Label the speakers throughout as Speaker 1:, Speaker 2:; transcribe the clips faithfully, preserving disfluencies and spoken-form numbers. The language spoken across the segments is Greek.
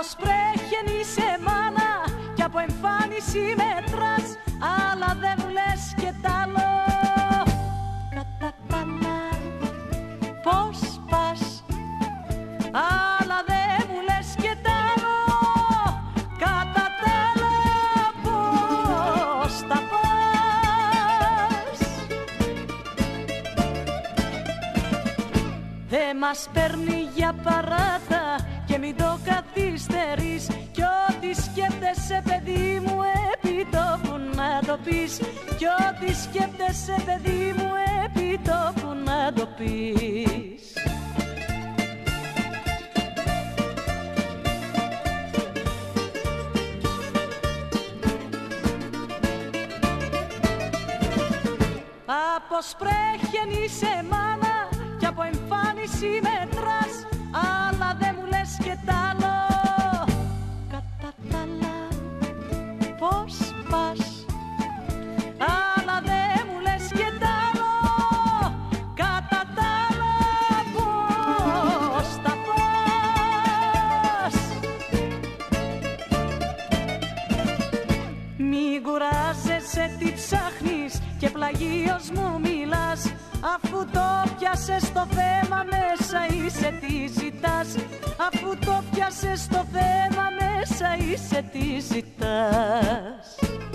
Speaker 1: σπρέχεν είσαι μάνα κι από εμφάνιση μετράς, αλλά δεν μου λες και τ' άλλο. Κατά τα άλλα πώς πας, αλλά δεν μου λες και τ' άλλο. Κατά τα άλλα πώς τα πας. Δε μας παίρνει για παράτα και μην το καθυστερείς, κι ό,τι σκέφτεσαι παιδί μου επί τόπου να το πεις, κι ό,τι σκέφτεσαι παιδί μου επί τόπου να το πεις. Από σπρέχεν είσαι μάνα κι από εμφάνιση μετράς, αλλά δεν μου λες και τ' άλλο. Κατά τα άλλα πώς πας, αλλά δεν μου λες και τ' άλλο. Κατά τα άλλα πώς τα πας. Μη κουράζεσαι, τι ψάχνεις και πλαγίως μου μιλάς, αφού το πιάσες το θέμα μέσα είσαι τι ζητάς, αφού το πιάσες το θέμα μέσα είσαι τι ζητάς.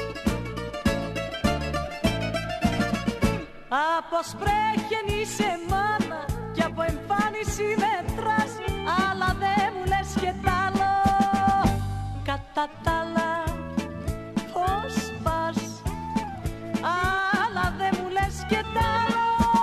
Speaker 1: Από σπρέχεν είσαι μάνα κι από εμφάνιση μετράς, αλλά δεν μου λες και τ' άλλο. Κατά τα άλλα πώς πας, αλλά δεν μου λες και τ' άλλο.